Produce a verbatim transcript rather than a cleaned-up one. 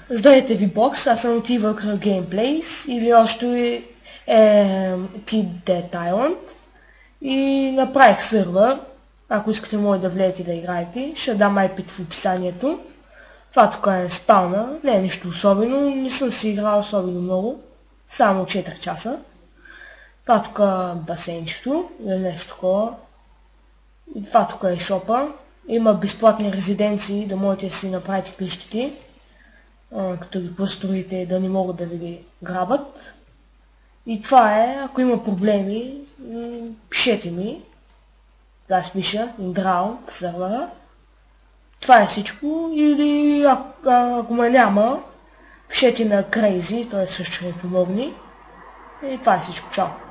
Здравейте ви, бокс, аз съм T Worker Gameplays или още е T-Dead Island и направих сървър. Ако искате може да влезете да играете, ще дам ай пи в описанието. Това тук е спауна, не е нищо особено, не съм си играл особено много, само четири часа. Това тук е басейнчето или нещо такова. И това тук е шопа. Има безплатни резиденции, да можете да си направите къщите, като ги построите, да не могат да ви грабат. И това е, ако има проблеми, пишете ми. Да, аз пиша InDrown в сервера. Това е всичко. Или ако, ако ме няма, пишете на Crazy, той също ще ви помогне. И това е всичко. Чао!